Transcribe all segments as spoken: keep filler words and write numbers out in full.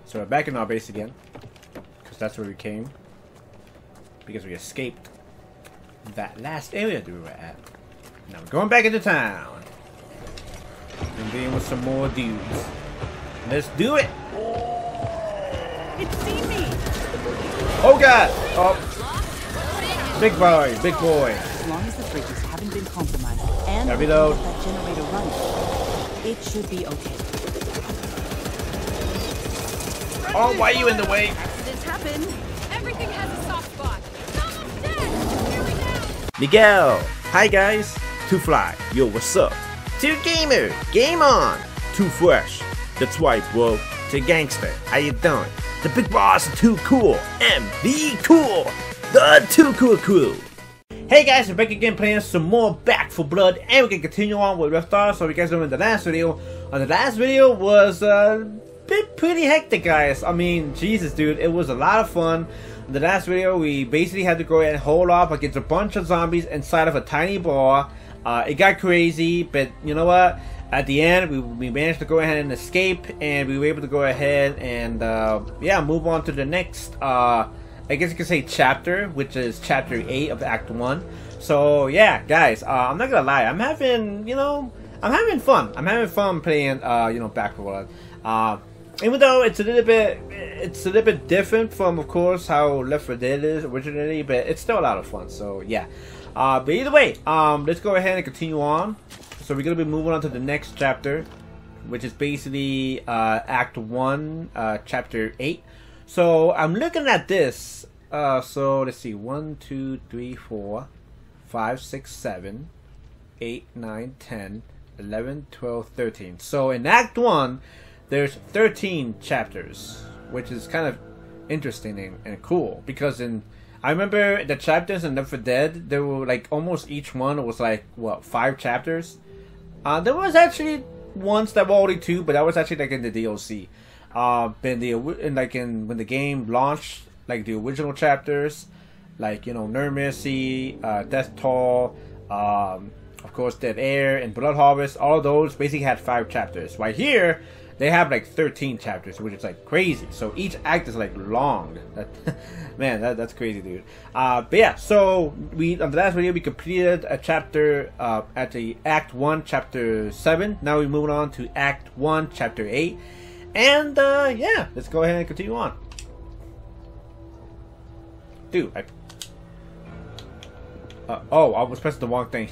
So we're back in our base again, because that's where we came. Because we escaped that last area that we were at. Now we're going back into town. And dealing with some more dudes. Let's do it! It's seen me! Oh god! Oh. Big boy, big boy. As long as the bridges haven't been compromised and There we go. that generator running, it should be okay. Oh, why are you in the way? Accidents happen. Everything has a soft spot. Someone's dead. Here we go. Miguel! Hi guys! Too Fly, yo, what's up? Two Gamer, game on! Too Fresh, that's right, bro. To Gangster, how you doing? The big boss of Too Cool, M V Cool, the Too Cool Crew. Hey guys, we're back again playing some more Back four Blood, and we can continue on with left off. So, you guys know in the last video, on the last video was uh, bit pretty hectic, guys. I mean, Jesus, dude, it was a lot of fun. In the last video, we basically had to go ahead and hold off against a bunch of zombies inside of a tiny bar. Uh, it got crazy, but you know what? At the end, we, we managed to go ahead and escape, and we were able to go ahead and, uh, yeah, move on to the next, uh, I guess you could say chapter, which is chapter eight of Act one. So, yeah, guys, uh, I'm not gonna lie, I'm having, you know, I'm having fun. I'm having fun playing, uh, you know, Back four Blood. Uh, even though it's a little bit, it's a little bit different from, of course, how Left four Dead is originally, but it's still a lot of fun, so, yeah. Uh, but either way, um, let's go ahead and continue on. So we're going to be moving on to the next chapter, which is basically uh, Act one, uh, Chapter eight. So I'm looking at this. Uh, so let's see. one, two, three, four, five, six, seven, eight, nine, ten, eleven, twelve, thirteen. So in Act one, there's thirteen chapters, which is kind of interesting and, and cool. Because in... I remember the chapters in Left four Dead, there were like almost each one was like, what, five chapters? Uh, there was actually ones that were only two, but that was actually like in the D L C. Uh, in the in like in when the game launched, like the original chapters, like you know No Mercy, uh, Death Toll, um, of course Dead Air and Blood Harvest. All of those basically had five chapters. Right here, they have like thirteen chapters, which is like crazy. So each act is like long. That, man, that, that's crazy, dude. Uh, but yeah, so we on the last video we completed a chapter uh, at the Act One, Chapter Seven. Now we're moving on to Act One, Chapter Eight, and uh, yeah, let's go ahead and continue on. Dude, I. Uh, oh, I was pressing the wrong thing.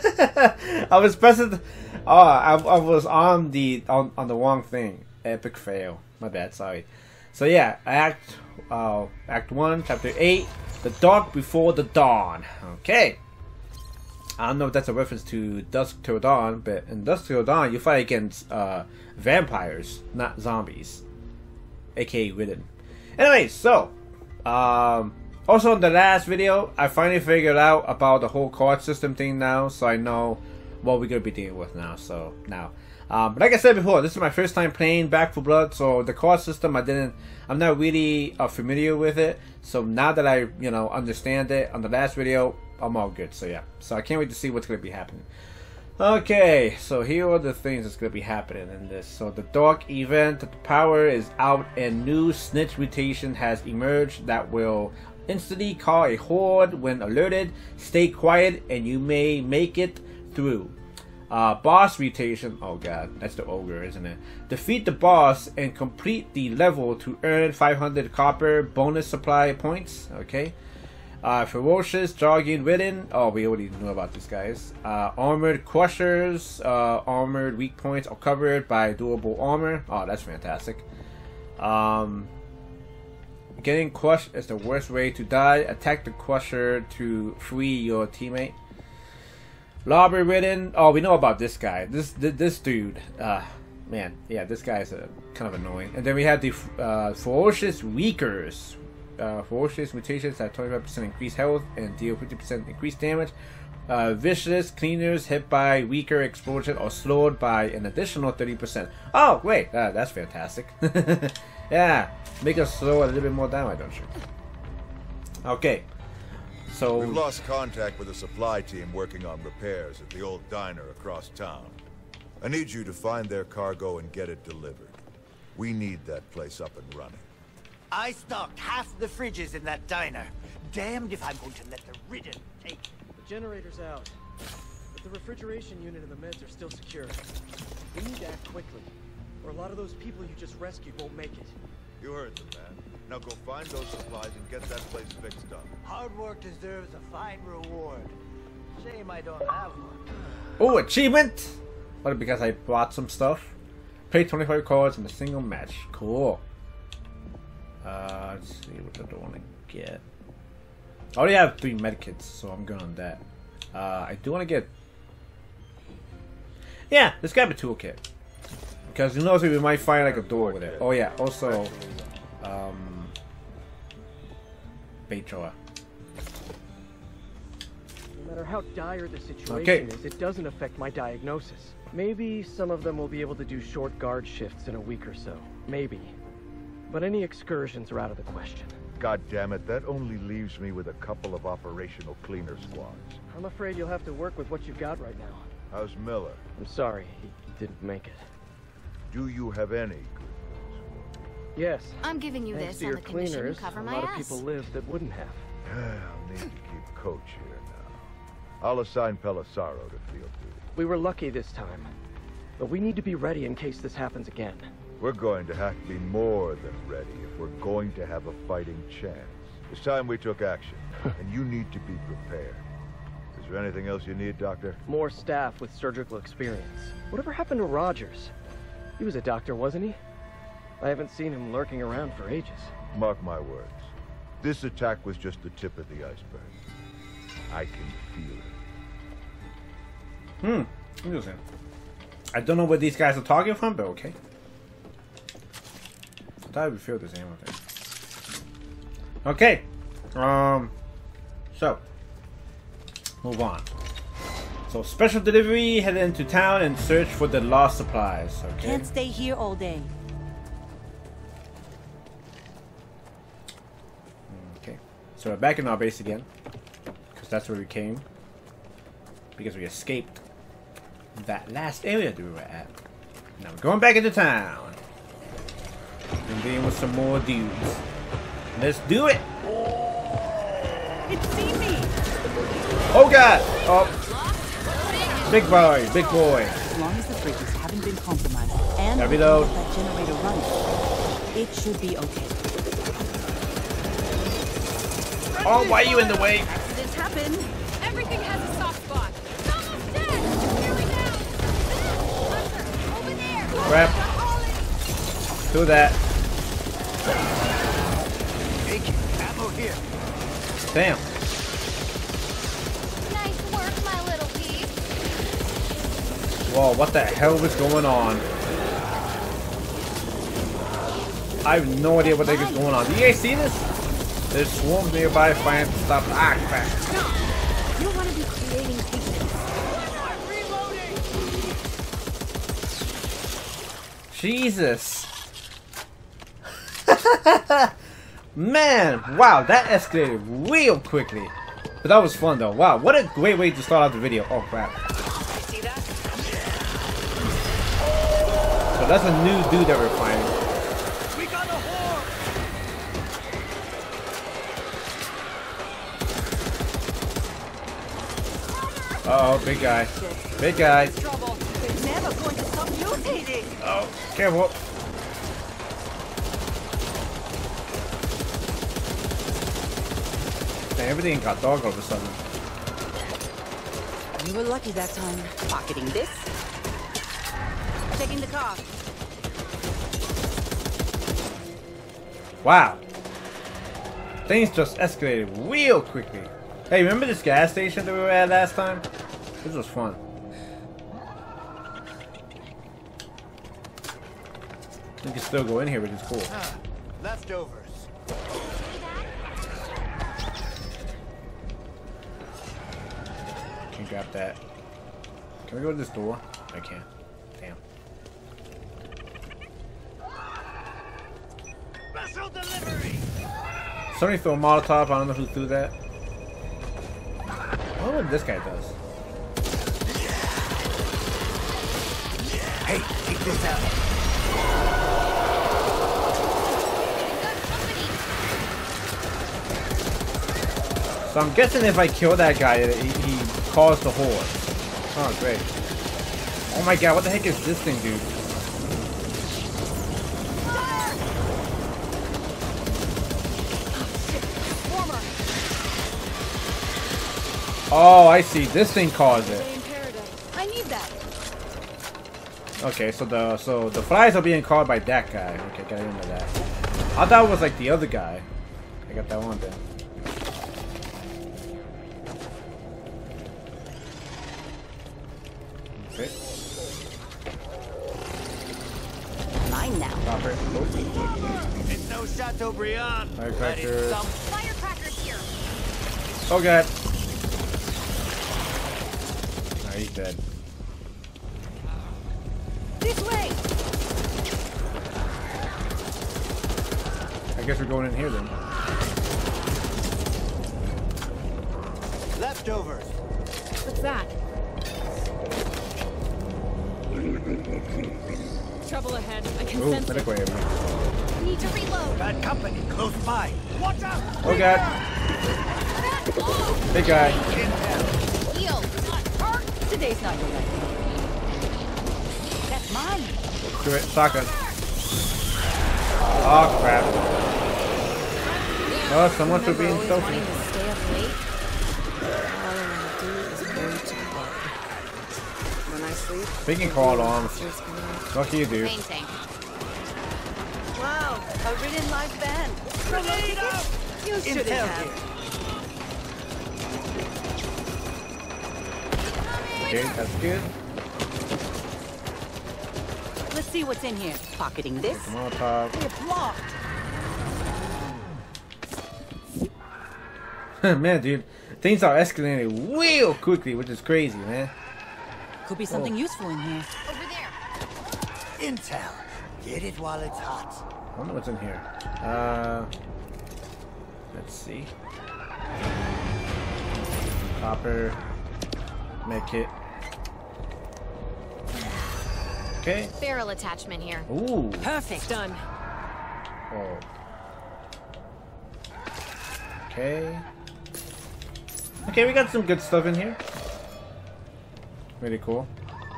I was pressing. The, oh, I, I was on the on, on the wrong thing. Epic fail. My bad. Sorry. So yeah, Act uh, Act One, Chapter Eight, The Dark Before the Dawn. Okay. I don't know if that's a reference to Dusk Till Dawn, but in Dusk Till Dawn, you fight against uh, vampires, not zombies, aka Ridden. Anyway, so um. Also, in the last video, I finally figured out about the whole card system thing now, so I know what we're going to be dealing with now, so now. Um, but like I said before, this is my first time playing Back four Blood, so the card system, I didn't, I'm not really uh, familiar with it, so now that I, you know, understand it, on the last video, I'm all good, so yeah. So I can't wait to see what's going to be happening. Okay, so here are the things that's going to be happening in this. So the Dark event, the power is out, and new snitch mutation has emerged that will instantly call a horde when alerted. Stay quiet and you may make it through. Uh, boss mutation. Oh god, that's the ogre, isn't it? Defeat the boss and complete the level to earn five hundred copper bonus supply points. Okay. Uh, ferocious, jogging, ridden. Oh, we already knew about these guys. Uh, armored crushers. Uh, armored weak points are covered by durable armor. Oh, that's fantastic. Um. Getting crushed is the worst way to die. Attack the crusher to free your teammate. Lobby ridden. Oh, we know about this guy. This this, this dude. Uh, man, yeah, this guy is uh, kind of annoying. And then we have the uh, ferocious weakers. Uh, ferocious mutations have twenty-five percent increased health and deal fifty percent increased damage. Uh, vicious cleaners hit by weaker explosion or slowed by an additional thirty percent. Oh, wait, uh, that's fantastic. Yeah, make us slow a little bit more down, don't you? Okay, so we've lost contact with a supply team working on repairs at the old diner across town. I need you to find their cargo and get it delivered. We need that place up and running. I stocked half the fridges in that diner. Damned if I'm going to let the ridden take. The generator's out, but the refrigeration unit and the meds are still secure. We need to act quickly, or a lot of those people you just rescued won't make it. You heard them, man. Now go find those supplies and get that place fixed up. Hard work deserves a fine reward. Shame I don't have one. Oh, achievement! What, because I bought some stuff? Play twenty-five cards in a single match. Cool. Uh, let's see what I want to get. I already have three medkits, so I'm good on that. Uh, I do want to get... Yeah, let's grab a toolkit. Because who knows if we might find like a door with it. Oh yeah, also... Um... Bait drawer. No matter how dire the situation Okay. is, it doesn't affect my diagnosis. Maybe some of them will be able to do short guard shifts in a week or so. Maybe. But any excursions are out of the question. God damn it, that only leaves me with a couple of operational cleaner squads. I'm afraid you'll have to work with what you've got right now. How's Miller? I'm sorry, he didn't make it. Do you have any good news? Yes. I'm giving you Thanks this to on your the condition you cleaners, cover a my lot ass. of people live that wouldn't have. I'll need to keep Coach here now. I'll assign Pelissaro to field duty. We were lucky this time, but we need to be ready in case this happens again. We're going to have to be more than ready if we're going to have a fighting chance. It's time we took action, and you need to be prepared. Is there anything else you need, Doctor? More staff with surgical experience. Whatever happened to Rogers? He was a doctor, wasn't he? I haven't seen him lurking around for ages. Mark my words. This attack was just the tip of the iceberg. I can feel it. Hmm. Interesting. I don't know where these guys are talking from, but okay. I thought we feel the same thing. Okay. Um. So. Move on. So, special delivery, head into town and search for the lost supplies. Okay. Can't stay here all day. Okay. So, we're back in our base again. Because that's where we came. Because we escaped that last area that we were at. Now we're going back into town. And dealing with some more dudes. Let's do it! It's seen me! Oh god! Oh. Big boy, big boy. As long as the bridges haven't been compromised and There we we go. can get that generator running, it should be okay. Oh, why are you in the way? Accidents happen. Everything has a soft spot. It's almost dead. Nearly down. Hunter, over there. Crap. Do that. Big ammo here. Damn. Nice work, my little piece. Whoa, what the hell was going on? I have no idea what the heck is going on. Do you guys see this? There's swarms nearby fighting to stop. Ah, crap. No, you want to be creating pictures. Jesus. Man, wow, that escalated real quickly. But that was fun though. Wow, what a great way to start out the video. Oh crap. See that? So that's a new dude that we're fighting. We got a horde. Uh oh, big guy. Big guy. Trouble. They're never going to stop mutating. Oh, careful. Man, everything got dark all of a sudden. You were lucky that time. Pocketing this. Taking the car. Wow. Things just escalated real quickly. Hey, remember this gas station that we were at last time? This was fun. You can still go in here, which is cool. Ah, leftovers. Can you grab that? Can we go to this door? I can't. Damn. Special delivery. Somebody threw a Molotov. I don't know who threw that. I wonder what this guy does. Hey, take this out. So I'm guessing if I kill that guy, he, he calls the horde. Oh, great. Oh my god, what the heck is this thing, dude? Oh, I see. This thing caused it. I need that. Okay, so the so the flies are being called by that guy. Okay, got into that. I thought it was like the other guy. I got that one then. Okay. Mine now. Proper. It's no Chateaubriand. but it's Firecracker. some Firecrackers here. Oh god. Oh, he's dead. This way. I guess we're going in here then. leftovers. What's that? Trouble ahead. I can Ooh, sense it. medic wave. Need to reload. Bad company close by. Watch out! Oh god. Big guy. Heal. Today's not your night. That's mine. Do it. Shotgun. Oh crap. Oh, someone should be in Remember always stealthy. wanting to stay up late? All I want to do is go to bed. When I sleep, Speaking call alarms. just gonna Lucky you do. maintain. Wow, a ridden live band. Promo tickets? You shouldn't Intel have. here. Okay, that's good. Let's see what's in here. Pocketing this. Molotov. We're blocked. Man, dude, things are escalating real quickly, which is crazy, man. Could be something Oh. useful in here. Over there. Intel. Get it while it's hot. I wonder what's in here. Uh, let's see. Copper. Medkit. Okay. Barrel attachment here. Ooh. Perfect. Done. Oh. Okay. Okay, we got some good stuff in here. Really cool.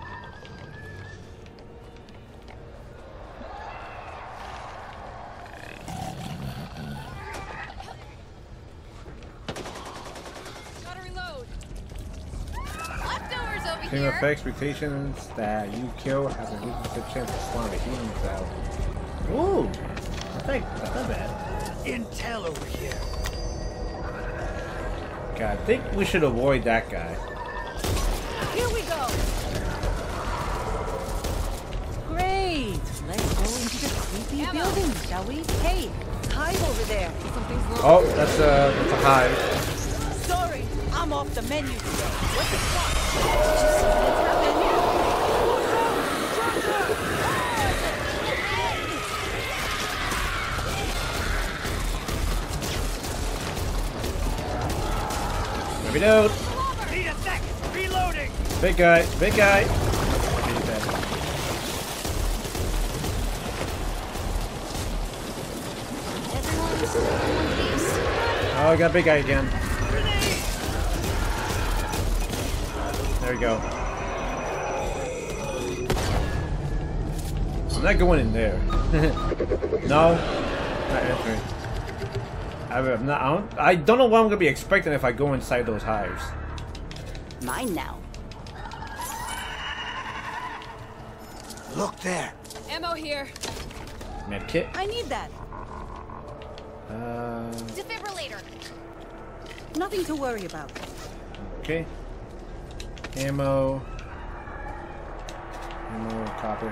Gotta reload. Leftovers over Team here. effects, mutations that you kill have a fifty percent chance to spawn a healing cell. Ooh. That's not, that's not bad. Intel over here. Okay, I think we should avoid that guy. Here we go. Great. Let's go into the creepy Ammo. building, shall we? Hey, hive over there. Something's wrong. Oh, that's a, that's a hive. Sorry, I'm off the menu today. What the fuck? Reload. Need a sec. Reloading. Big guy, big guy. Okay, he's dead. Everyone's in one piece. Oh, I got big guy again. There we go. I'm not going in there. No, not entering. I'm not. I don't, I don't know what I'm gonna be expecting if I go inside those hives. Mine now. Look there. Ammo here. Medkit. I need that. Uh, Defibrillator. Nothing to worry about. okay. Ammo. Ammo, copper.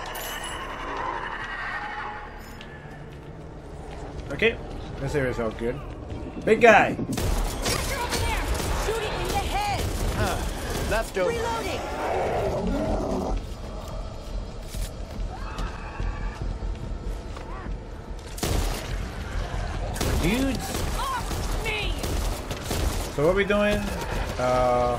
Okay, this area's all good. Big guy. Shoot it in the head. Leftover. Reloading. Dudes. So what are we doing? Uh,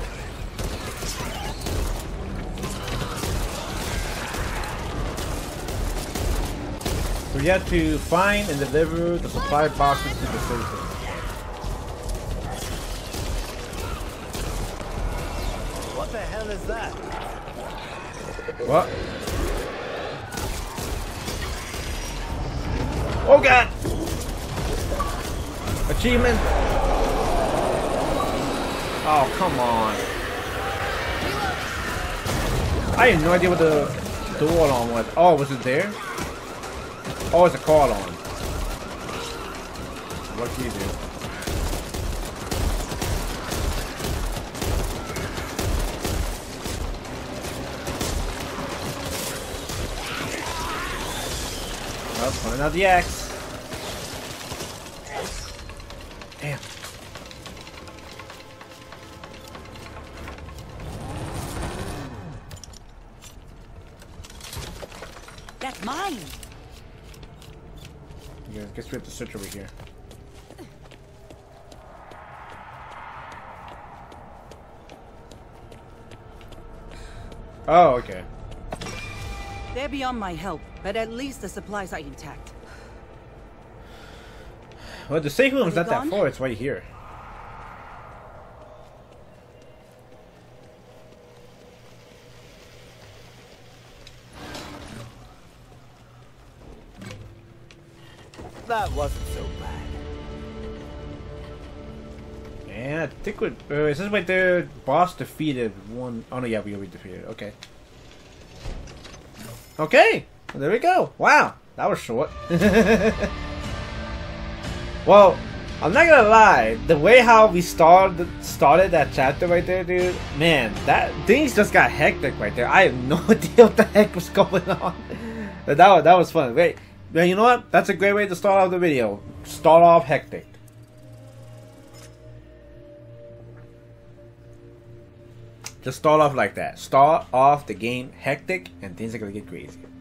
so we have to find and deliver the supply boxes to the citizens. the hell is that? What? Oh god! Achievement! Oh, come on. I had no idea what the door alarm was. Oh, was it there? Oh, it's a car alarm. What do you do? Oh, pulling out the axe. Damn. That's mine. Yeah, I guess we have to search over here. Oh, okay. They're beyond my help, but at least the supplies are intact. Well, the safe room's Are not they that gone? far. It's right here. That wasn't so bad. Yeah, I think we. Uh, is this right there? Boss defeated one. Oh no, yeah, we already defeated. Okay. Okay, well, there we go. Wow, that was short. Well, I'm not gonna lie. The way how we started started that chapter right there, dude. Man, that things just got hectic right there. I have no idea what the heck was going on. But that was that was fun. Wait, man, you know what? That's a great way to start off the video. Start off hectic. Just start off like that. Start off the game hectic, and things are gonna get crazy.